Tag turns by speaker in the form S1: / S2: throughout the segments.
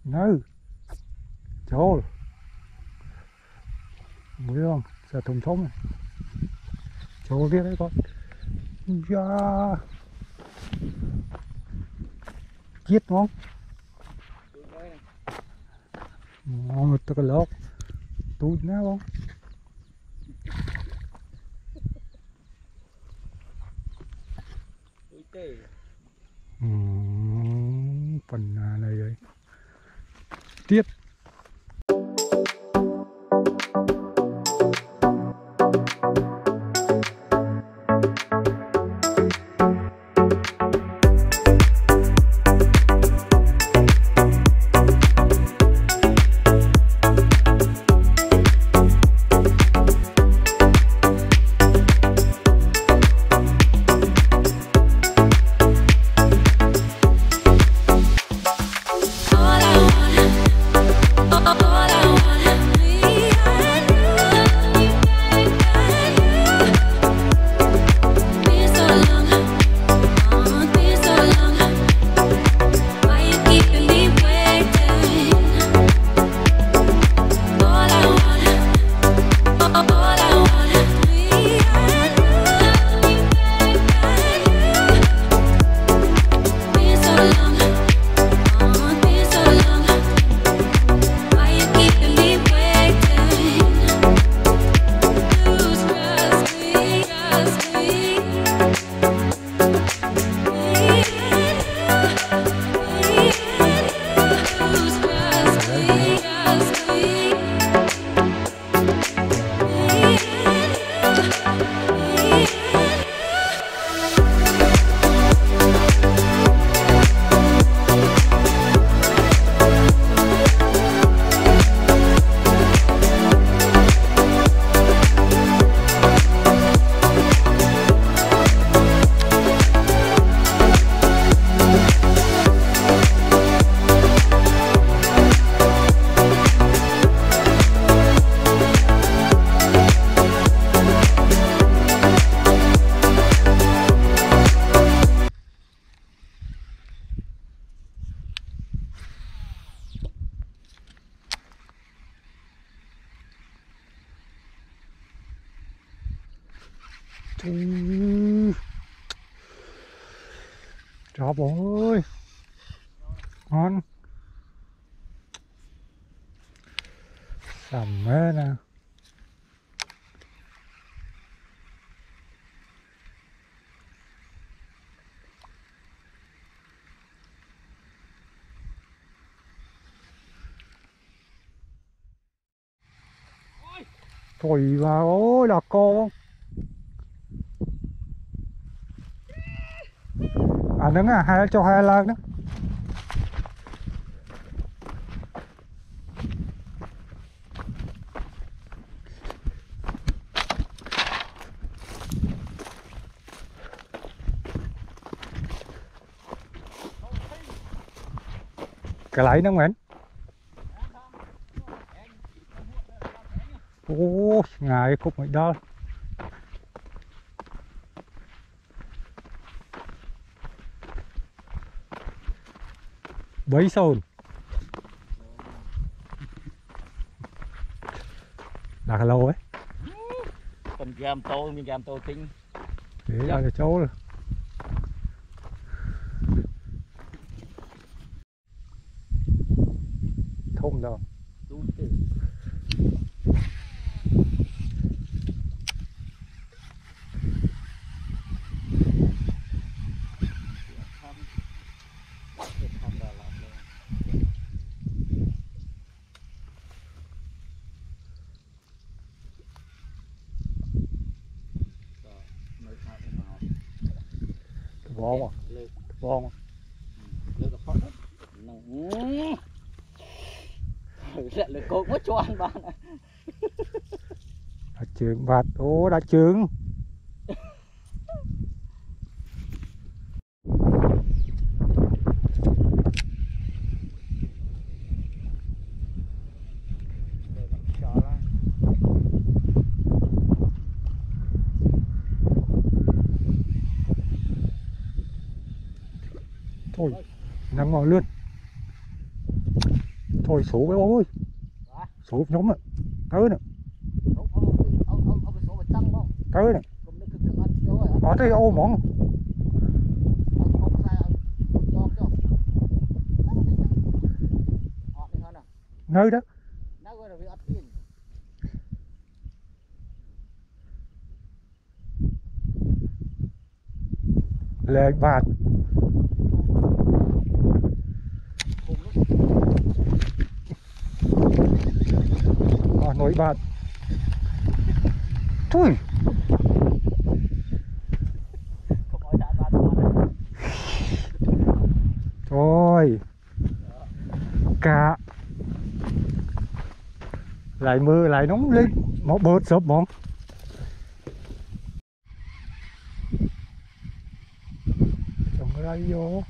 S1: No. Trời. Thấy không? Giờ thùng thúng này. Trời biết đấy con. Yeah. Giết đúng không? Ngon một cái lốc. Túi nào không? Phần này đấy. Tiết. Chó bố ơi, ngon, sầm mê nè. Thổi vào, ôi là con. À nâng à, hai cho hai lần đó. Cái lấy nó Nguyễn. Ô, ngài cục mày đó. Bấy sồn. Là cái lâu ấy.
S2: Còn gam tô, mình gam tô tinh.
S1: Thế là cái chỗ rồi. Thông đâu. Vong à? Vong à?
S2: Lơ cái phốt đó. Lơ cột quá cho ăn bạn.
S1: Đã trứng vặt, ô đã trứng. Thôi, nằm ngồi luôn. thôi số với ôi số nhóm á tới nè tới nè ở đây ô món nơi đó lệ bạc nổi bạc thôi thôi cả lại mưa lại nóng lên một bớt sớm món trồng ra vô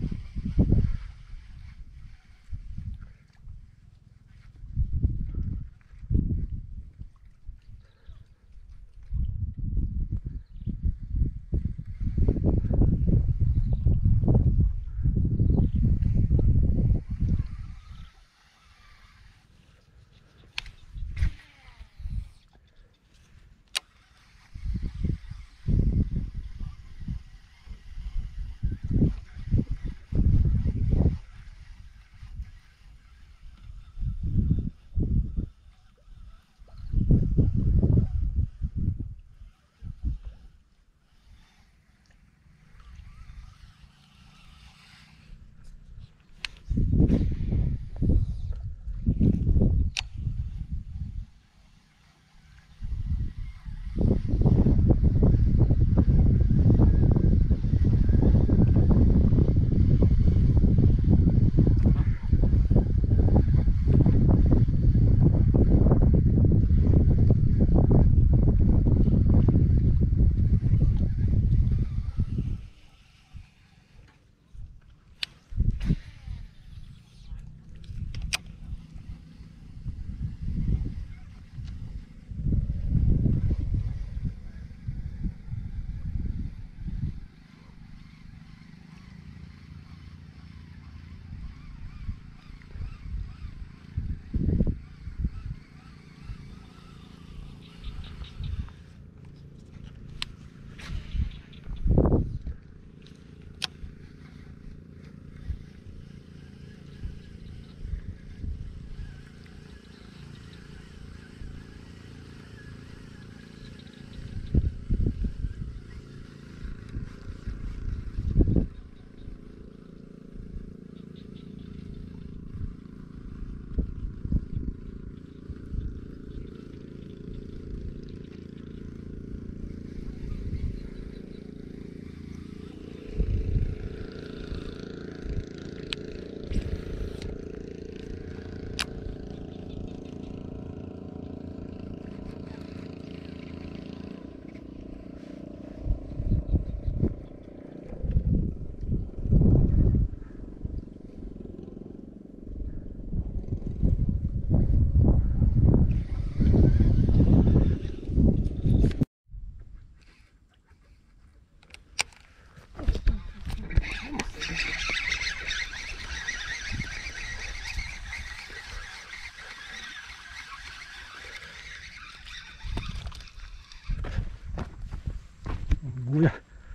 S1: vui à.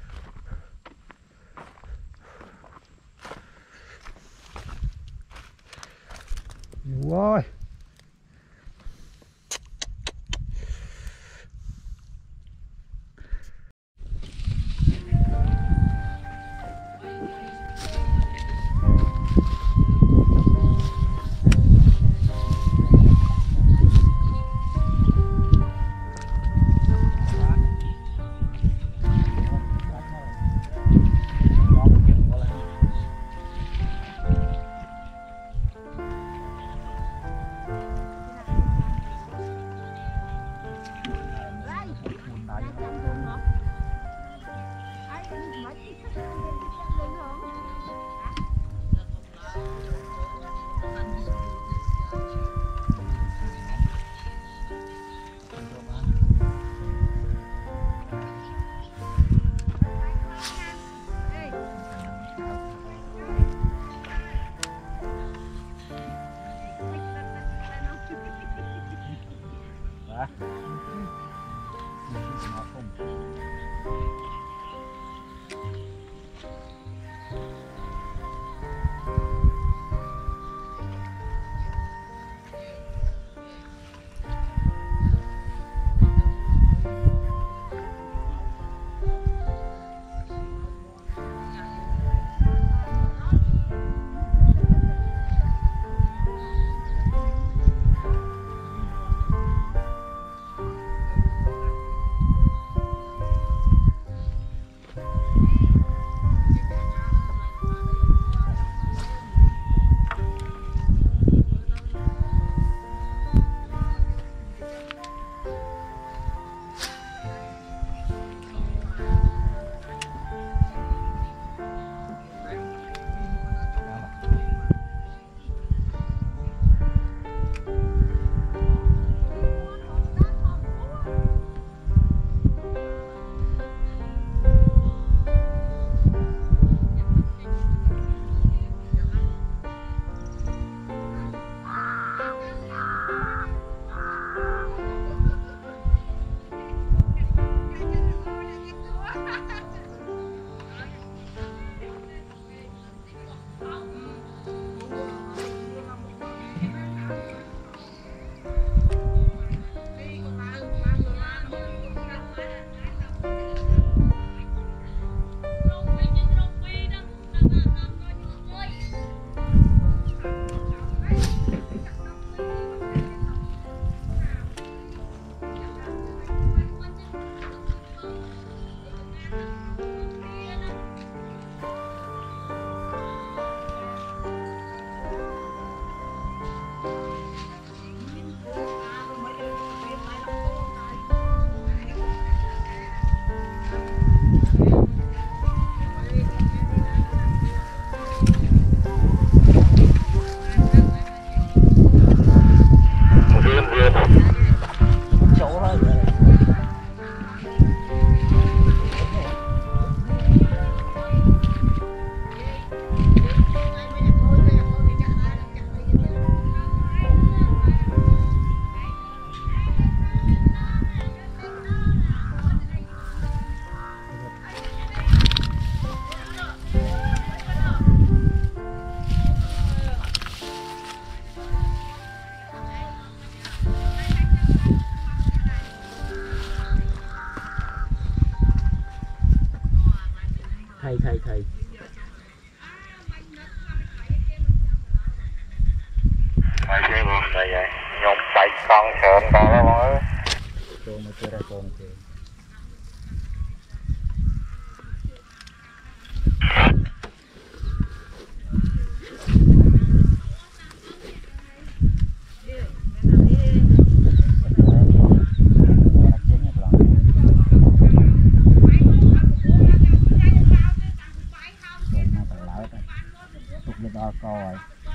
S1: Nhiều ơi
S2: thầy
S3: Mày chơi buồn là vậy, nhục chạy con sợn tao đó mọi ơi.
S2: con mà chơi ra con chơi coi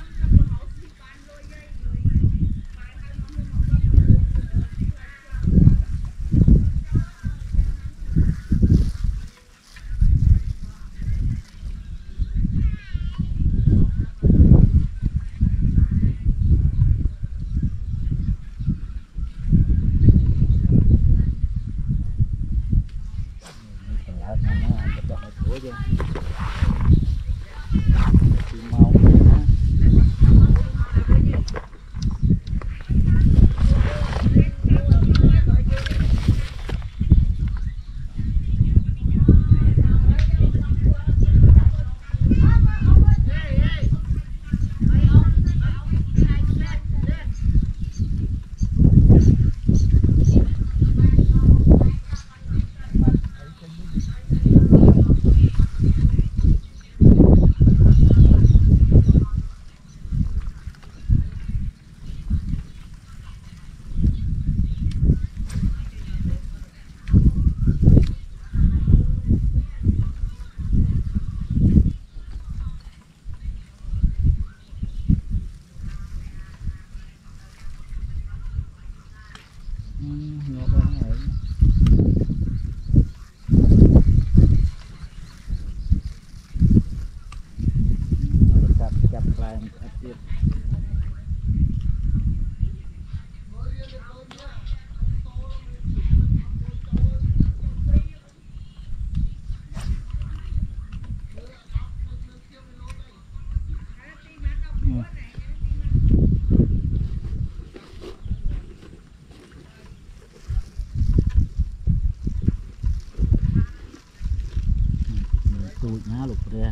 S2: tụi nhá lục ra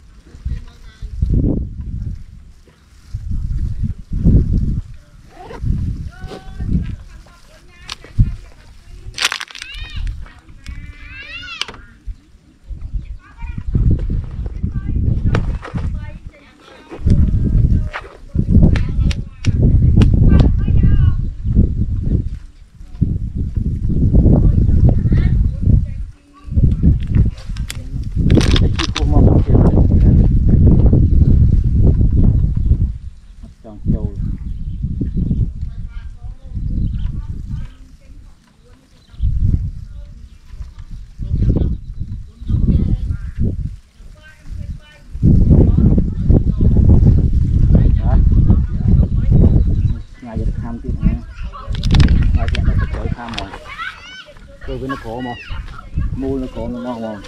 S2: với nó cổ mà mua nó cổ nó ngon ngon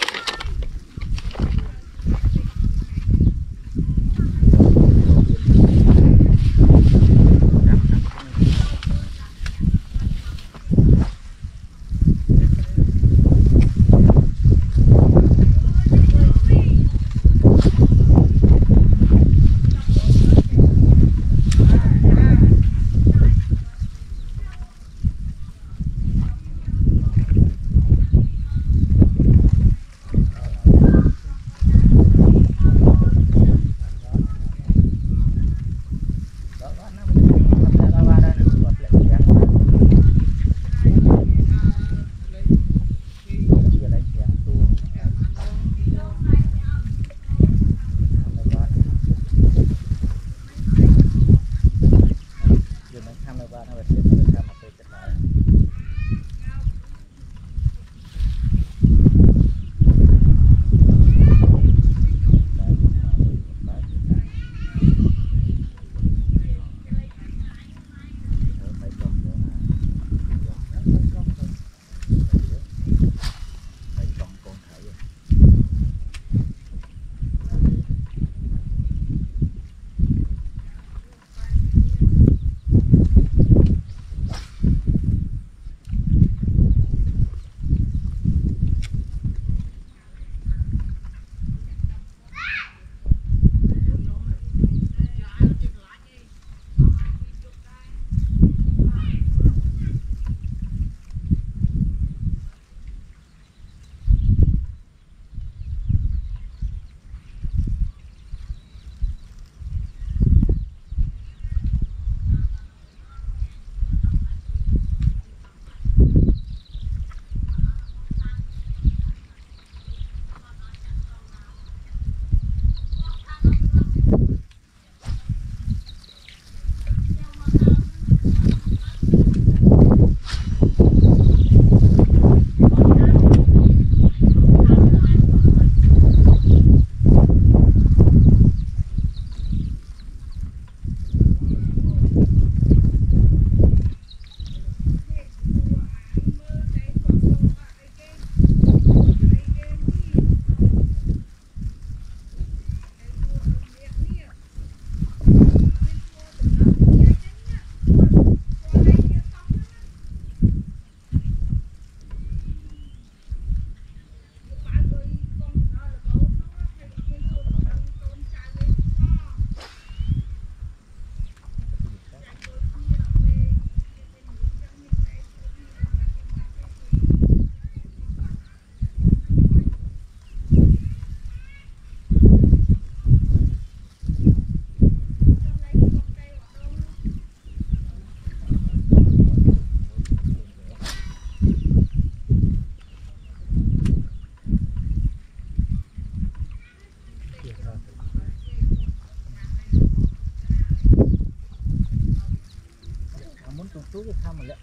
S2: thăm mà lẹ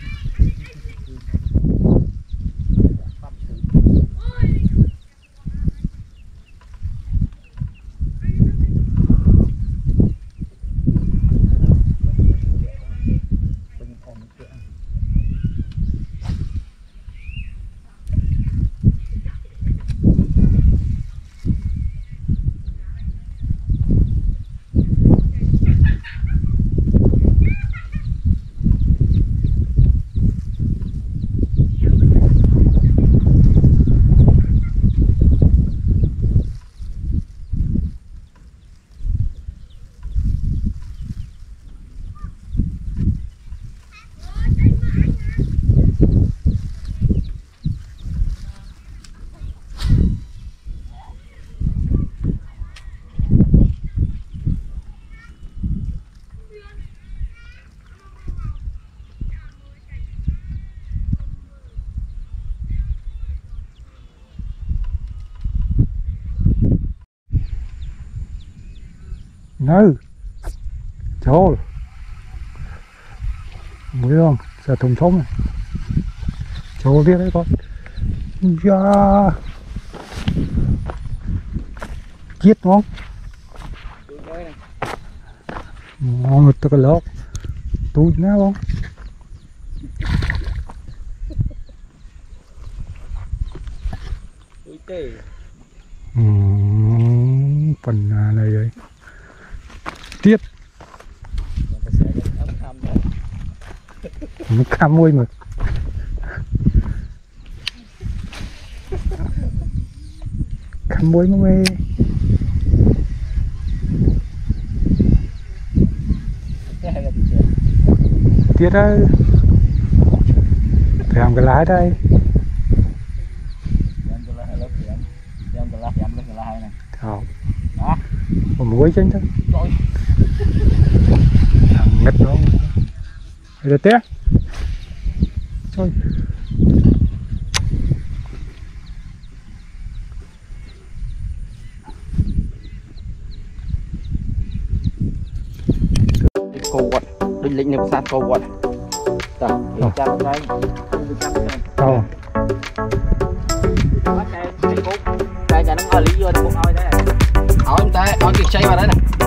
S1: No. Trời. Mới không? Giờ thùng thúng này. Trời biết đấy con. Yeah. Chết không? Ngon được cái lót. Tôi nó không? Phần này vậy. Tiết nó cam môi mà cam môi mà mê Tiết ơi phải làm cái lái đây không một muối chanh thôi thằng ngất đó đây là té thôi
S2: cô quật đinh lĩnh niệm sát cô quật tao đi chăm đây đi chăm đây
S1: tao
S2: đây nhà nó ngồi lý vô nó cũng ngồi đấy hỏi em ta hỏi kịp xây vào đấy nè